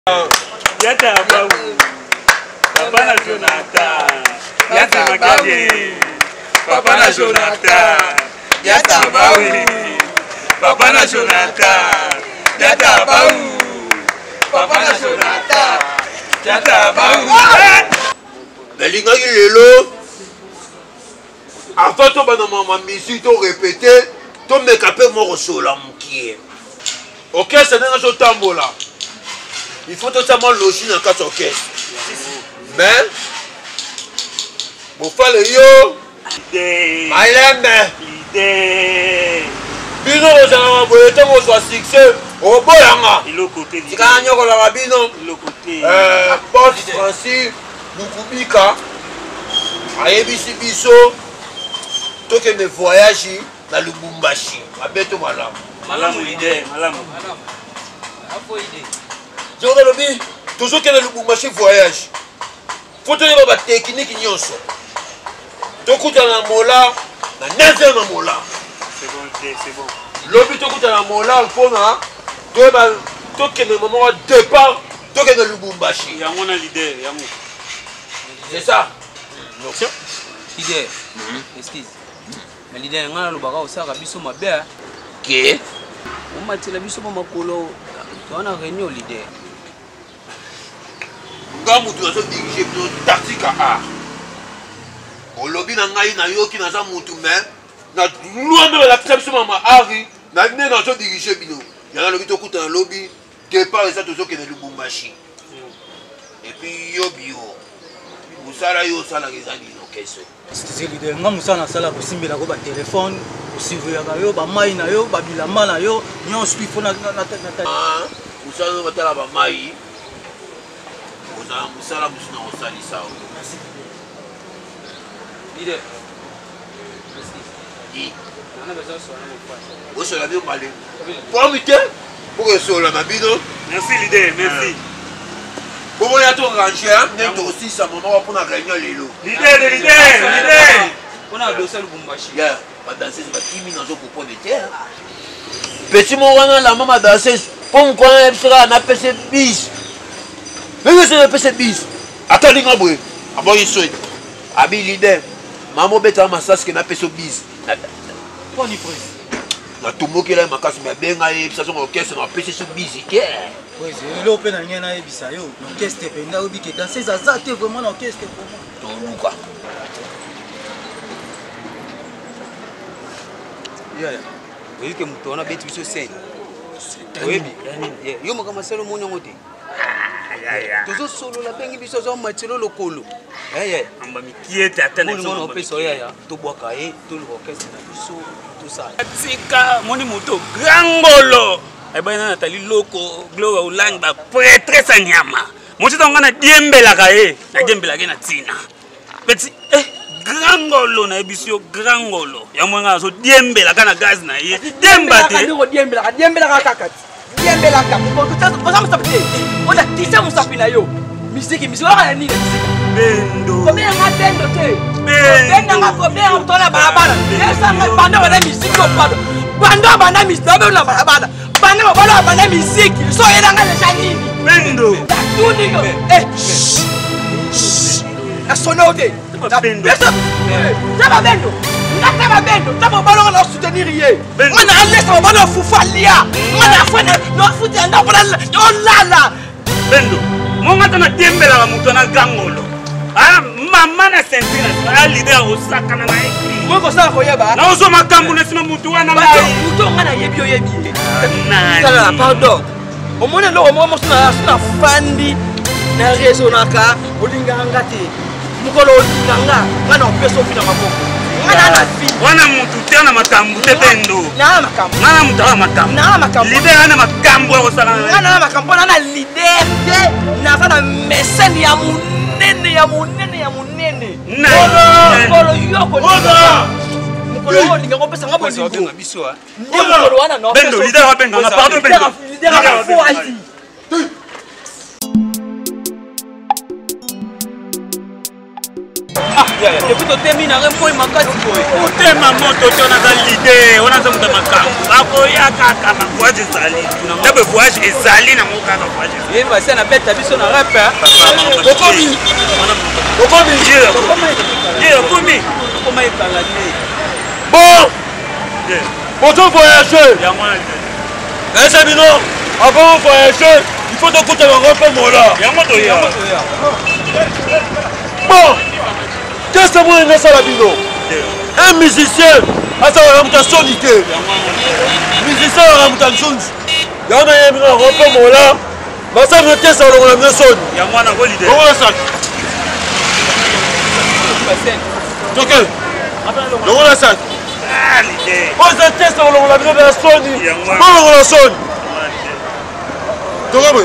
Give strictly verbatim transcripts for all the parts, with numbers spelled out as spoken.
Yata Baou, Papa na Jonathan, Yata Makade, Papa na Jonathan, Yata Baou, Papa na Jonathan, Yata Baou, Papa na Jonathan, Yata Baou. Belinga lelo, avant to bana mama musique to répéter, to mekape mo rosola mukie. Ok, c'est dans ce tambola. Il faut totalement loger dans quatre orchestres. Mais, pour faire le yo, Maïlembe, Bino, vous avez un peu de succès. Au bout de Il est au côté. Il y a un peu de Bino. Il est au côté. Porte Francis, Lukubika, Ayebisi Biso, tout que mes voyages dans le Lubumbashi. Abeto Malam. Malam leader, Malam. Je vous dis, toujours que le Lubumbashi voyage. Il faut tenir la technique. Tu écoutes la mola, tu neuf heures dans mola. C'est bon, c'est bon. L'objet tu écoutes la mola, tu es le moment de départ, tu es le Lubumbashi. Il y a mon leader, il y a mon. C'est ça. Leader, excuse. Mais leader, on a le bagage aussi à biso ma belle. Qui? On m'a dit la biso ma colo. On a réunion leader. Quand vous devez diriger une tactique à art, au lobby n'a pas eu qui n'a pas monté même, n'a loin de la perception de ma Harry, n'a pas eu diriger bino. Il y a un lobby qui coûte un lobby, départ et ça tout ce qui est le Lubumbashi. Et puis yo bio, vous savez yo ça la raison de question. C'est leader, nga musana sala kusimbela ko ba téléphone, kusivuya ka yo ba mai na yo, ba bilamba na yo, nyon swift na na na. Ah, vous savez ba tala ba mai. Vous avez musala musina osalisa. Leader. Di. On a besoin de soigner mon frère. Vous savez bien parler. Pour muter, pour que soit la mabino. Merci leader, merci. Pour moi, il y a tout rangé, il y a aussi sa maman pour la réunion Lelo. Leader, leader, leader. On a dossier le Lubumbashi. Yeah, ma danseuse va qui mis dans un coupon de terre. Petit Morana, la maman danseuse, pour me connaître, sera un P C bis. Mais c'est un P C bis. Attends, les gars, à bon, il souhaite. Abi leader, maman bête à ma sasse qui n'a pas ce bis. Pas ni prise. Na tout le monde qui est ma casse, mais bien, il y a un orchestre, on a P C ce bis. Oui, c'est là où on a rien à ebisa yo. L'orchestre est là où il est dansé, ça ça c'est vraiment l'orchestre pour moi. Tout le quoi. Yeah. Oui, que on a bêté biso scène. Oui, yo mo kama selo mo nyongote. Toujours solo la bengi biso zo matilo lokolo. Eh eh. Amba mikiete atana so. On peut soya ya. To boka e, to l'orchestre na biso, tout ça. Tika moni moto grangolo. Eh ben Nathalie loko glowa ulanga prêtre sa nyama. Mochita ngana diembela ka e, na diembela ke na tina. Petit eh grangolo na ebisio grangolo. Ya mwenga so diembela kana gaz na ye. Diemba te. Diembela, diembela ka kakati. Diembela ka. Ko to ko sa musapite. On a tisa musapina yo. Misiki misiki wa nini? Bendo. Ko me nga bendo te. Bendo. Nga ko me nga tola barabara. Esa nga banda wana misiki ko pado. Banda banda misiki na barabara. Banda banda banda misiki. So yena nga le chani. Bendo. Tuni yo. Eh. La sonote. Bendo. Taba bendo. Taba bendo. Taba balo na soutenir ye. On a laissé balo fufalia. On a fait no futi anda bala. On lala. Bendo. Monga tana diembela ka muto na grangolo. Ah mama na sentina a leader osaka na nae. Moi ko sa ko yeba. Na ozo makambu na sima mutu wana Ba muto ngana yebi yo yebi. Nani. Sala pardon. O mona lo mo mo suna suna fandi na reso naka olinga ngati. Mukolo olinganga ngana opeso fina maboko. Ngana na fi. Wana mutu te na makambu te Bendo. Na makambu. Ngana mutu na makambu. Na makambu. Leader ana makambu osaka na. Ngana na makambu na leader te na sana meseni ya munene ya munene ya munene. Nani. Mukolo yoko. Oda. Mukolo olinga ko pesa ngabo Biso ndingo. benga biso ah. Mukolo wana no. Bendo leader wa benga pardon Bendo. Leader wa fo azi. Ah depuis totemi na rempo makasi boye otema moto te onaza lide onaza moto ya makambo akoya kaka na voyage ezali ndabe voyage ezali nango kaka voyage ye basi anabeta biso na rep okomi okomi okomi okoma ebanga te bon moto voyager yango wana te ese bino avant voyager il faut tokuta bango mpe mola yango toya bon qu'est-ce que moi nasala bino un musicien asalaka moto asoni te musicien alaka moto anzunzi yango nayebi na bango mpe mola basali no tesa olongola bino soni yango wana kolide longolasaki toke longolasaki oza tesa olongola bino na soni olongola soni tokoboye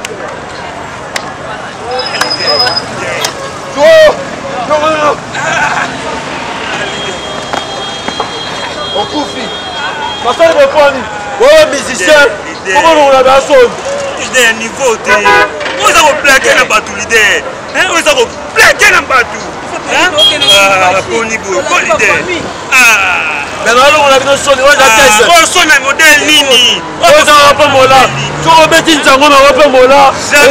okufi basali boponi oyo musicien okolongola bya soni ide ya niveau te oza koplake na bato lider oza koplake na bato poni boye kolide menalongola bino soni oza tese osoni na modele nini ozaka mpe mola soko obeti ntango nango mpe mola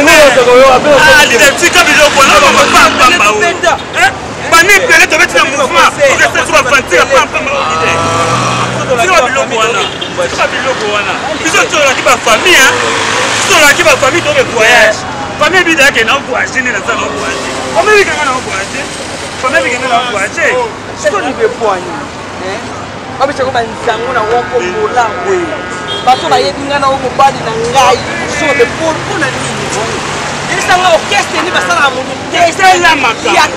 tika biloko napambapamba banipele tobeti na mouvement okesasuka fantika pampamba tika biloko wana tika biloko wana biso tolaki bafamille tolaki bafamille tobe voyage famille bidake na voyage nde naza na voyage famille bikanga na voyage famille bikanga na voyage sikolibepoani babisako banzango na woko molango bato bayebi nga na wo mobali na ngai sobe mpona nini esanga orchestre ni basalaka ya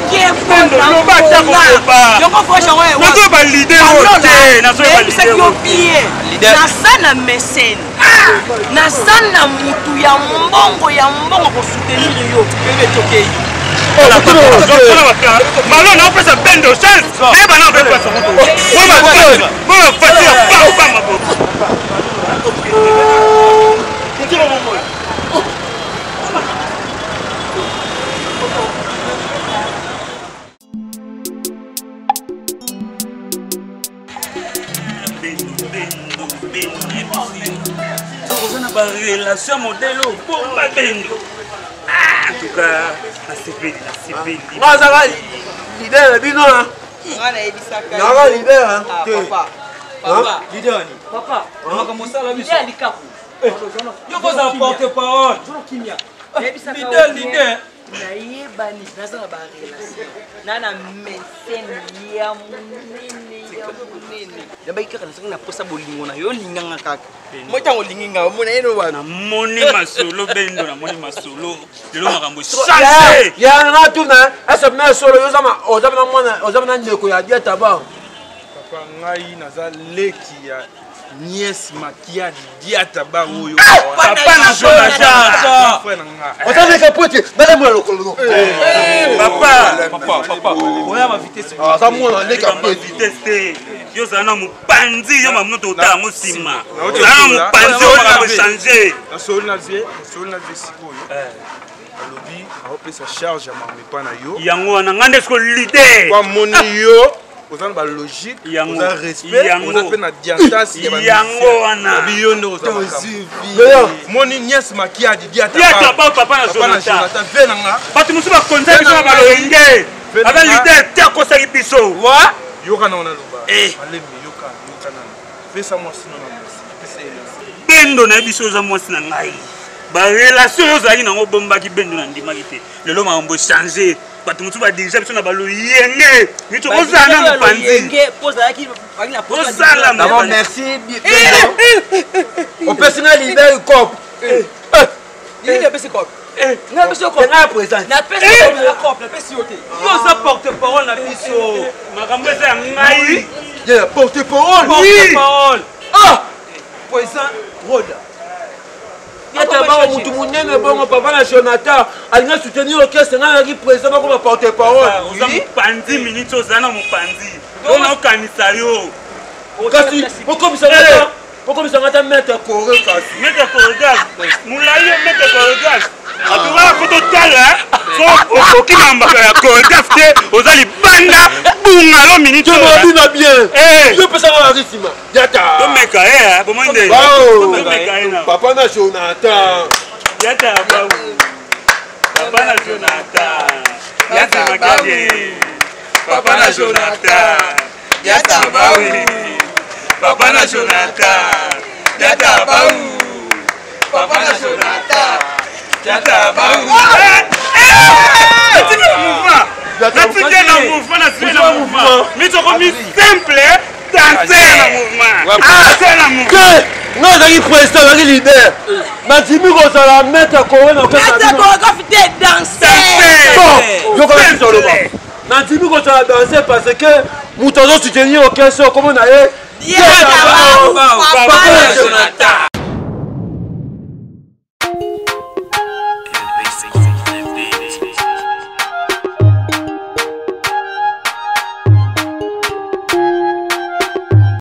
kemponayokofoyango bien naza na mécène naza na mutu ya mbongo ya mbongo kosoutenir yo bebe tokei malo naopesa bendo chance nayeba na opesa moto bobafatia pambama bo oza na barelation modele obomba bendo en tout cas nasepeli nasepeli ngazaka lider bino naka lider makambo osala biso yo kozala porte parole lider lider nayebani naza na barelation na na mécène ya monene ya monene nabai kaka nasaki na posa bolingo na yo olinganga kaka moi ntango olingi nga omona yeno wana namoni masolo bendo namoni masolo lelo makambo change yanga tuna ese me solo oza na ndeko ya dieta ba papa ngai naza leki ya nièce makia diata ba oyo papa na jonathan frère nga otandika pote madame ya lokolo papa papa papa oya ma vitesse aza mwana leka pe vitesse yo zana na mopanzi yo mamuno totala ngo nsima zana na mopanzi yo makambo echange nasoli na vie nasoli na vie sikoyo alobi aopesa charge ya mamepa na yo yango wana nga nde siko lider bamoni yo oza na balogique oza respect oza mpe na diantasi yango wana biyo nde oza moni nièce makiadi diata ba papa na jonathan ve na nga bato mosusu bakonza biso na balolenge aza lider te akosaki biso wa yoka na wana loba alemi yoka yoka nana pesa mwasi no na mwasi pesa elasi bendo na biso oza mwasi na ngai barelation oyo ozalaki nango obombaki bendo na ndimaki te lelo makambo echange bato mosusu badirige biso na baloyenge mito ozala na mopanzi d'abord merci opesi nga lider cop yo oza porte parole na biso makambo eza ya ngai porte parole porte parole poisan roda yataba mutu munene bongo papa na jonathan alinga soutenir orchestre nga naki président bakoma porte parole oza mopanzi minute ozala na mopanzi ona okanisa yo kasi okomisanga ta maître kore kasi maître koregas molai ye maître koregas atokaka po totala so okoki na mbaka ya chorégraphe te oza libanda bunga lo minute tobina bien yopesaka barisima yata tomeka ye bomoi nde tomeka ye na papa na Jonathan yata babu papa na Jonathan yata makadi papa na Jonathan yata babu papa na Jonathan yata babu papa na Jonathan yata babu natika na mouvement natika na mouvement natika na mouvement mitoko mi simple danser na mouvement danser na mouvement nga ozalaki président ozalaki leader nadimi kozala maître kowe na yokoaoloba nadimi kozala danser parce que moto azosoutenir okese okomo na ye Papa na Jonathan